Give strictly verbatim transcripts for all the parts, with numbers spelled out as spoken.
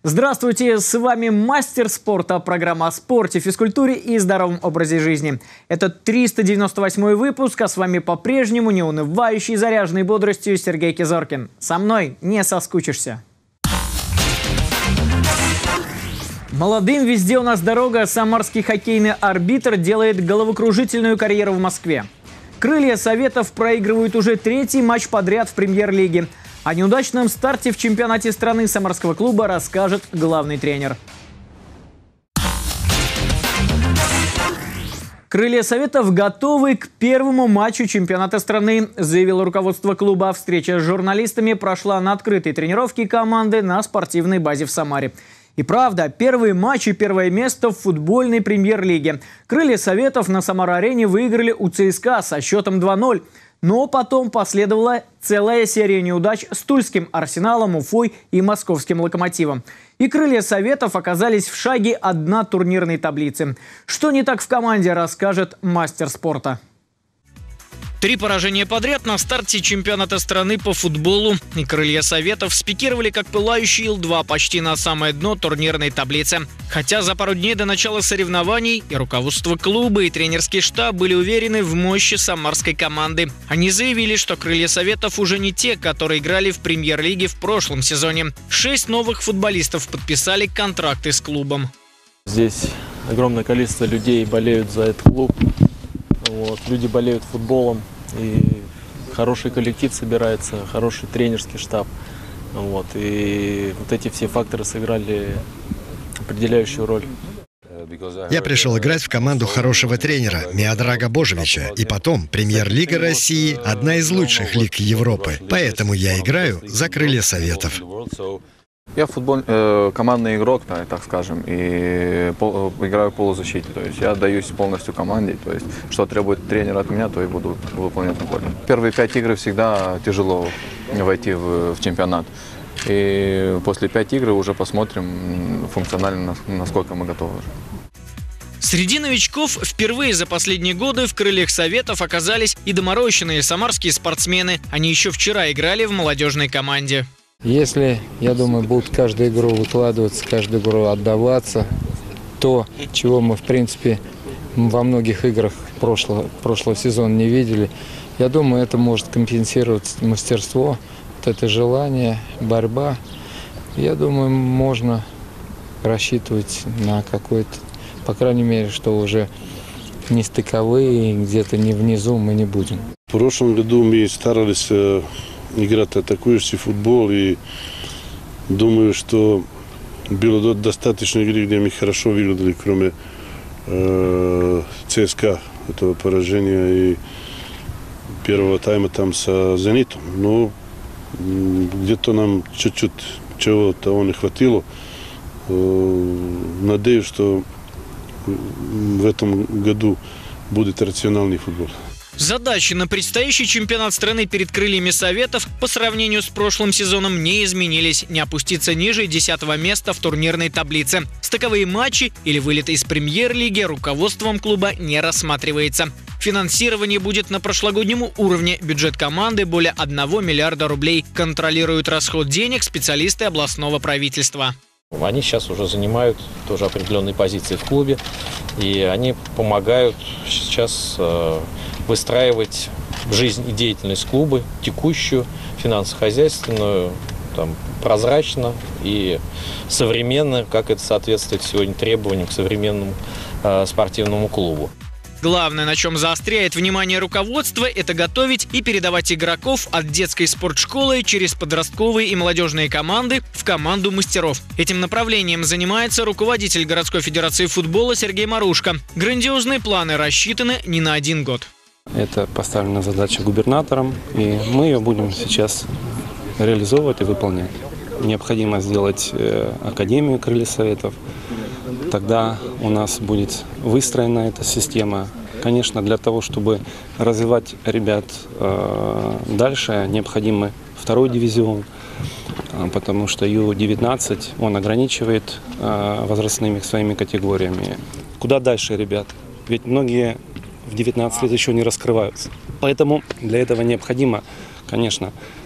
Здравствуйте, с вами мастер спорта, программа о спорте, физкультуре и здоровом образе жизни. Это триста девяносто восьмой выпуск, а с вами по-прежнему неунывающий, заряженный бодростью Сергей Кизоркин. Со мной не соскучишься. Молодым везде у нас дорога. Самарский хоккейный арбитр делает головокружительную карьеру в Москве. Крылья Советов проигрывают уже третий матч подряд в премьер-лиге. О неудачном старте в чемпионате страны самарского клуба расскажет главный тренер. Крылья Советов готовы к первому матчу чемпионата страны, заявило руководство клуба. Встреча с журналистами прошла на открытой тренировке команды на спортивной базе в Самаре. И правда, первый матч и первое место в футбольной премьер-лиге. Крылья Советов на Самара-арене выиграли у ЦСКА со счетом два ноль. Но потом последовала целая серия неудач с Тульским Арсеналом, Уфой и Московским Локомотивом. И Крылья Советов оказались в шаге от дна турнирной таблицы. Что не так в команде, расскажет мастер спорта. Три поражения подряд на старте чемпионата страны по футболу. И Крылья Советов спикировали как пылающий ил два почти на самое дно турнирной таблицы. Хотя за пару дней до начала соревнований и руководство клуба, и тренерский штаб были уверены в мощи самарской команды. Они заявили, что Крылья Советов уже не те, которые играли в премьер-лиге в прошлом сезоне. Шесть новых футболистов подписали контракты с клубом. Здесь огромное количество людей болеют за этот клуб. Вот. Люди болеют футболом, и хороший коллектив собирается, хороший тренерский штаб. Вот. И вот эти все факторы сыграли определяющую роль. Я пришел играть в команду хорошего тренера Миодрага Божевича. И потом, премьер-лига России – одна из лучших лиг Европы. Поэтому я играю за Крылья Советов. Я футбол, э, командный игрок, да, так скажем, и пол, играю в полузащите. То есть я отдаюсь полностью команде. То есть что требует тренер от меня, то и буду выполнять на поле. Первые пять игр всегда тяжело войти в, в чемпионат. И после пяти игр уже посмотрим функционально, насколько мы готовы. Среди новичков впервые за последние годы в Крыльях Советов оказались и доморощенные самарские спортсмены. Они еще вчера играли в молодежной команде. Если, я думаю, будут каждую игру выкладываться, каждую игру отдаваться, то, чего мы, в принципе, во многих играх прошлого, прошлого сезона не видели, я думаю, это может компенсировать мастерство, вот это желание, борьба. Я думаю, можно рассчитывать на какой-то, по крайней мере, что уже не стыковые, где-то не внизу мы не будем. В прошлом году мы старались играть атакующий футбол, и думаю, что было достаточно игры, где мы хорошо выглядели, кроме э, ЦСКА, этого поражения и первого тайма там со «Зенитом». Но где-то нам чуть-чуть чего-то не хватило. Э, надеюсь, что в этом году будет рациональный футбол. Задачи на предстоящий чемпионат страны перед Крыльями Советов по сравнению с прошлым сезоном не изменились. Не опуститься ниже десятого места в турнирной таблице. Стыковые матчи или вылеты из премьер-лиги руководством клуба не рассматривается. Финансирование будет на прошлогоднем уровне. Бюджет команды более одного миллиарда рублей. Контролируют расход денег специалисты областного правительства. Они сейчас уже занимают тоже определенные позиции в клубе. И они помогают сейчас э, выстраивать жизнь и деятельность клуба, текущую, финансово-хозяйственную, там, прозрачно и современно, как это соответствует сегодня требованиям к современному э, спортивному клубу. Главное, на чем заостряет внимание руководство, это готовить и передавать игроков от детской спортшколы через подростковые и молодежные команды в команду мастеров. Этим направлением занимается руководитель городской федерации футбола Сергей Марушко. Грандиозные планы рассчитаны не на один год. Это поставлена задача губернатором, и мы ее будем сейчас реализовывать и выполнять. Необходимо сделать академию Крылья Советов. Тогда у нас будет выстроена эта система. Конечно, для того, чтобы развивать ребят э, дальше, необходим второй дивизион, э, потому что ю девятнадцать, он ограничивает э, возрастными своими категориями. Куда дальше, ребят? Ведь многие в девятнадцать лет еще не раскрываются. Поэтому для этого необходимо, конечно,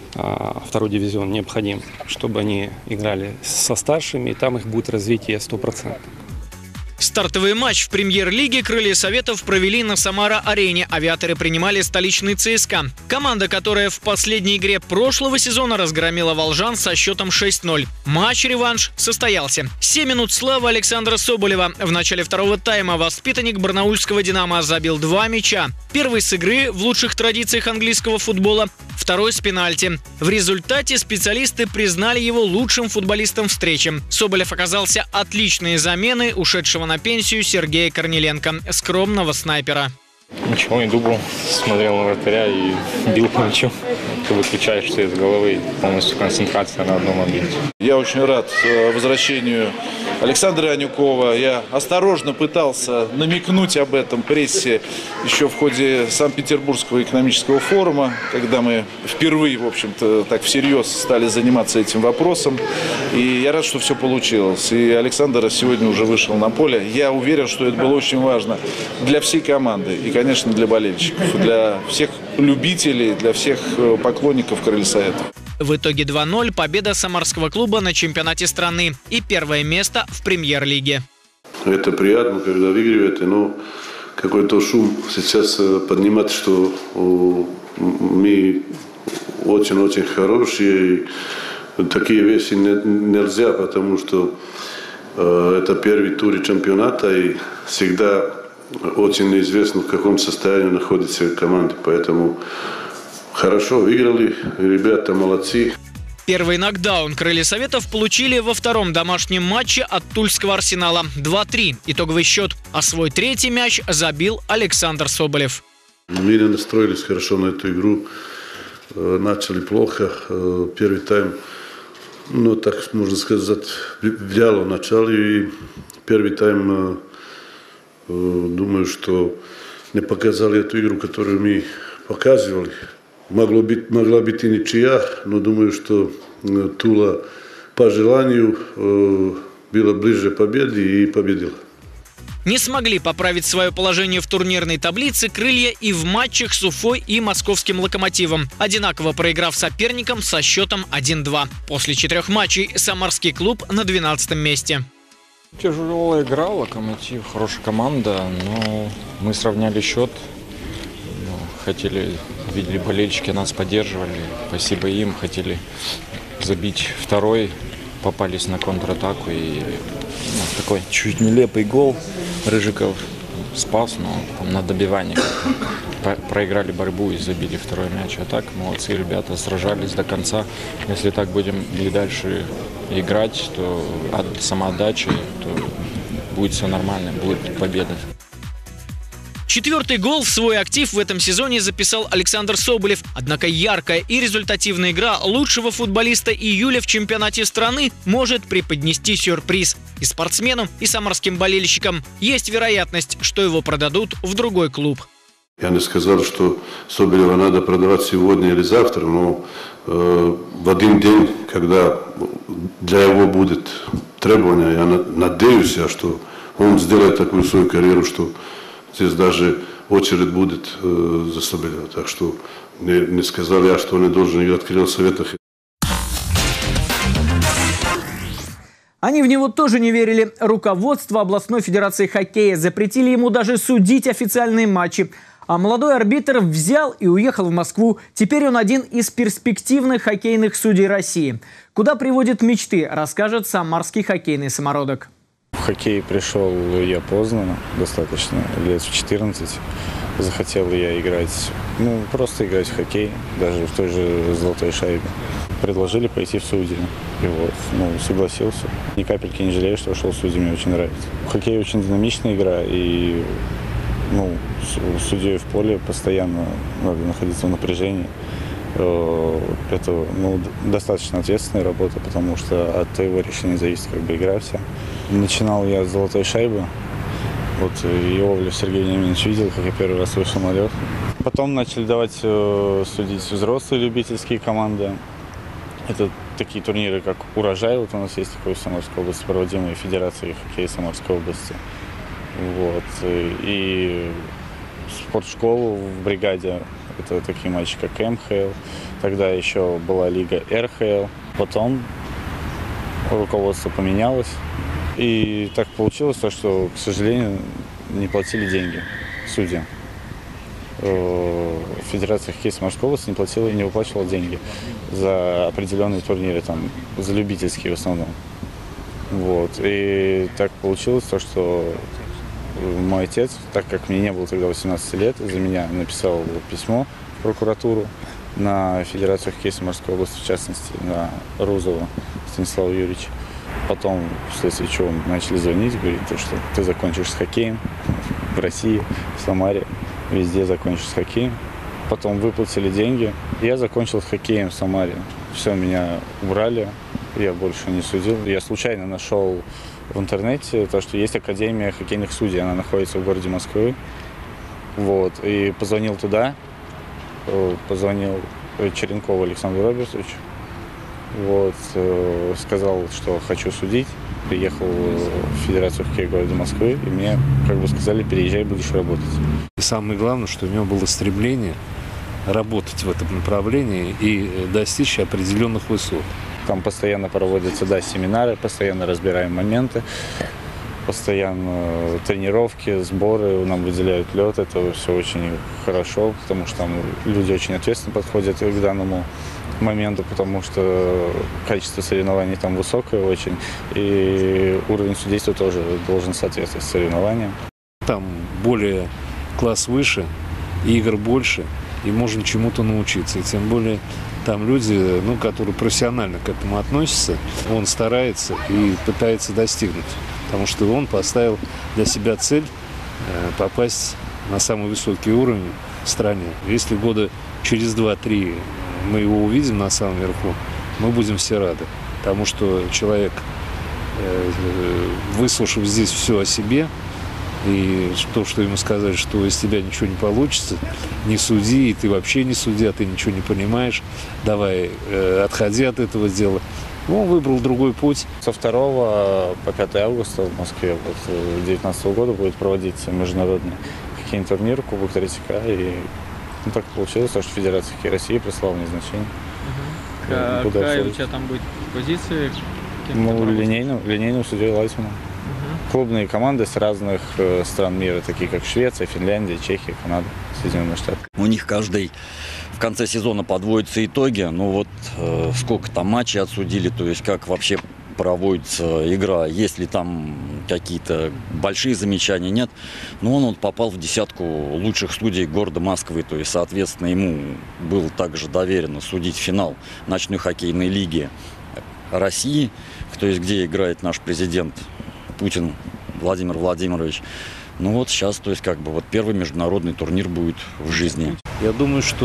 второй дивизион необходим, чтобы они играли со старшими, и там их будет развитие сто процентов. Стартовый матч в премьер-лиге «Крылья Советов» провели на Самара-арене. Авиаторы принимали столичный ЦСКА. Команда, которая в последней игре прошлого сезона разгромила волжан со счетом шесть ноль. Матч-реванш состоялся. семь минут славы Александра Соболева. В начале второго тайма воспитанник барнаульского «Динамо» забил два мяча. Первый с игры в лучших традициях английского футбола, второй с пенальти. В результате специалисты признали его лучшим футболистом встречи. Соболев оказался отличной заменой ушедшего на пенсию Сергея Корниленко, скромного снайпера. Ничего не думал, смотрел на вратаря и бил по мячу. Ты выключаешь все из головы и полностью концентрация на одном объекте. Я очень рад возвращению Александра Анюкова. Я осторожно пытался намекнуть об этом прессе еще в ходе Санкт-Петербургского экономического форума, когда мы впервые, в общем-то, так всерьез стали заниматься этим вопросом. И я рад, что все получилось. И Александр сегодня уже вышел на поле. Я уверен, что это было очень важно для всей команды и, конечно, для болельщиков, для всех любителей, для всех поклонников «Крылья Советов». В итоге два ноль победа самарского клуба на чемпионате страны и первое место в премьер-лиге. Это приятно, когда выигрываете, но какой-то шум сейчас поднимать, что мы очень-очень хорошие. Такие вещи нельзя, потому что это первый тур чемпионата и всегда очень неизвестно, в каком состоянии находится команда. Поэтому хорошо выиграли, ребята молодцы. Первый нокдаун «Крылья Советов» получили во втором домашнем матче от Тульского «Арсенала» два три. Итоговый счет. А свой третий мяч забил Александр Соболев. Мы не настроились хорошо на эту игру. Начали плохо. Первый тайм, ну так можно сказать, вяло начали. И первый тайм, думаю, что не показали эту игру, которую мы показывали. Могло быть, могла быть и ничья, но думаю, что Тула по желанию э, была ближе к победе и победила. Не смогли поправить свое положение в турнирной таблице «Крылья» и в матчах с Уфой и московским «Локомотивом», одинаково проиграв соперникам со счетом один два. После четырех матчей самарский клуб на двенадцатом месте. Тяжелая игра, «Локомотив», хорошая команда, но мы сравняли счет. Хотели, видели болельщики, нас поддерживали. Спасибо им. Хотели забить второй. Попались на контратаку. И ну, такой чуть нелепый гол. Рыжиков спас, но там, на добивании проиграли борьбу и забили второй мяч. А так, молодцы ребята, сражались до конца. Если так будем и дальше играть, то от самоотдачи, то будет все нормально, будет победа. Четвертый гол в свой актив в этом сезоне записал Александр Соболев. Однако яркая и результативная игра лучшего футболиста июля в чемпионате страны может преподнести сюрприз. И спортсменам, и самарским болельщикам есть вероятность, что его продадут в другой клуб. Я не сказал, что Соболева надо продавать сегодня или завтра, но э, в один день, когда для его будет требование, я надеюсь, что он сделает такую свою карьеру, что здесь даже очередь будет э, за Соболева. Так что не, не сказал я, что он не должен играть в «Крыльях Советов». Они в него тоже не верили. Руководство областной федерации хоккея запретили ему даже судить официальные матчи. А молодой арбитр взял и уехал в Москву. Теперь он один из перспективных хоккейных судей России. Куда приводят мечты, расскажет самарский хоккейный самородок. В хоккей пришел я поздно, достаточно, лет в четырнадцать. Захотел я играть, ну, просто играть в хоккей, даже в той же «Золотой шайбе». Предложили пойти в судьи, и вот, ну, согласился. Ни капельки не жалею, что шел в судьи, мне очень нравится. В хоккее очень динамичная игра, и, ну, судьей в поле постоянно надо находиться в напряжении. Это, ну, достаточно ответственная работа, потому что от твоего решения зависит как бы игра вся. Начинал я с «Золотой шайбы». Вот Иовлев Сергей Вениаминович видел, как я первый раз вышел на лед. Потом начали давать э, судить взрослые любительские команды. Это такие турниры, как «Урожай». Вот у нас есть такой в Самарской области, проводимый Федерацией хоккея Самарской области. Вот. И спортшколу в бригаде. Это такие матчи, как МХЛ. Тогда еще была лига эр ха эл. Потом руководство поменялось. И так получилось, то, что, к сожалению, не платили деньги судьям. Федерация хоккея Самарской области не платила и не выплачивала деньги за определенные турниры, там, за любительские в основном. Вот. И так получилось, то, что мой отец, так как мне не было тогда восемнадцати лет, за меня написал письмо в прокуратуру на Федерацию хоккея Самарской области, в частности, на Рузова Станислава Юрьевича. Потом, вследствие чего, начали звонить, говорить, что ты закончишь с хоккеем в России, в Самаре, везде закончишь с хоккеем. Потом выплатили деньги. Я закончил с хоккеем в Самаре. Все, меня убрали, я больше не судил. Я случайно нашел в интернете то, что есть Академия хоккейных судей, она находится в городе Москвы. Вот, и позвонил туда, позвонил Черенкову Александру Робертовичу. Вот, сказал, что хочу судить. Приехал в Федерацию хоккея города Москвы, и мне, как бы сказали, переезжай, будешь работать. И самое главное, что у него было стремление работать в этом направлении и достичь определенных высот. Там постоянно проводятся, да, семинары, постоянно разбираем моменты, постоянно тренировки, сборы, нам выделяют лед. Это все очень хорошо, потому что там люди очень ответственно подходят к данному моменту, потому что качество соревнований там высокое очень, и уровень судейства тоже должен соответствовать соревнованиям. Там более класс выше, игр больше, и можно чему-то научиться. И тем более там люди, ну, которые профессионально к этому относятся, он старается и пытается достигнуть, потому что он поставил для себя цель попасть на самый высокий уровень в стране. Если года через два-три мы его увидим на самом верху, мы будем все рады. Потому что человек, выслушав здесь все о себе, и то, что ему сказали, что из тебя ничего не получится, не суди, и ты вообще не суди, а ты ничего не понимаешь, давай, отходи от этого дела. Он выбрал другой путь. Со второго по пятое августа в Москве вот, две тысячи девятнадцатого года будет проводиться международный хоккейный турнир Кубок Третьяка. И ну, так получилось, что Федерация хоккея России прислала мне значение. Угу. Какая у тебя там будет позиция? Ну, линейную, линейную судью Лайтмана. Угу. Клубные команды с разных э, стран мира, такие как Швеция, Финляндия, Чехия, Канада, Соединенные Штаты. У них каждый в конце сезона подводятся итоги. Ну вот э, сколько там матчей отсудили, то есть как вообще проводится игра, есть ли там какие-то большие замечания, нет. Но он вот попал в десятку лучших судей города Москвы, то есть, соответственно, ему было также доверено судить финал ночной хоккейной лиги России, то есть где играет наш президент Путин Владимир Владимирович. Ну вот сейчас, то есть как бы вот первый международный турнир будет в жизни. Я думаю, что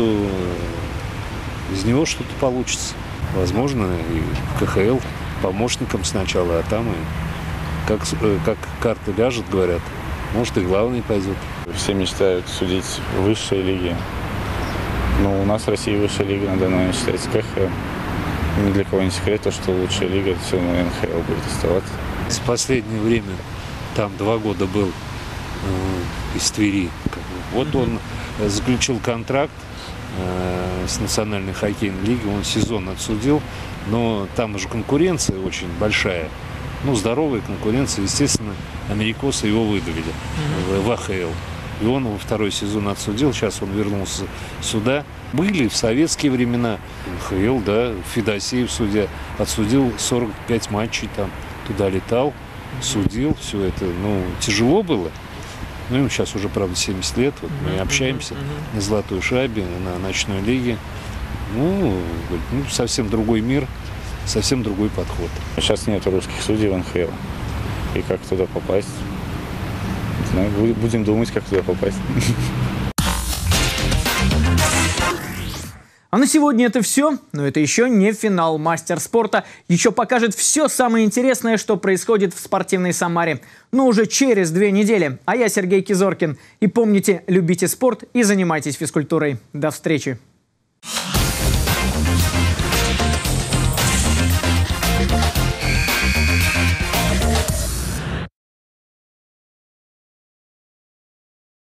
из него что-то получится. Возможно, и в ка ха эл помощником сначала, а там и как, как карта ляжет, говорят, может и главный пойдет. Все мечтают судить в высшей лиге. Но у нас в России высшая лига на данный момент считается ка ха эл. Ни для кого не секрет, то, что лучшая лига это все равно эн ха эл будет оставаться. В последнее время там два года был э, из Твери. Вот он заключил контракт э, с Национальной хоккейной лигой, он сезон отсудил, но там уже конкуренция очень большая, ну, здоровая конкуренция, естественно, америкосы его выдавили mm-hmm. в а ха эл. И он его второй сезон отсудил, сейчас он вернулся сюда. Были в советские времена, эн ха эл, да, Федосеев судья, отсудил сорок пять матчей там, туда летал, судил, все это, ну, тяжело было. Ну, ему сейчас уже, правда, семьдесят лет, вот мы общаемся на «Золотой шайбе», на ночной лиге. Ну, ну, совсем другой мир, совсем другой подход. Сейчас нет русских судей в эн ха эл. И как туда попасть? Не знаю, будем думать, как туда попасть. А на сегодня это все, но это еще не финал. Мастер спорта еще покажет все самое интересное, что происходит в спортивной Самаре. Но уже через две недели. А я Сергей Кизоркин. И помните, любите спорт и занимайтесь физкультурой. До встречи.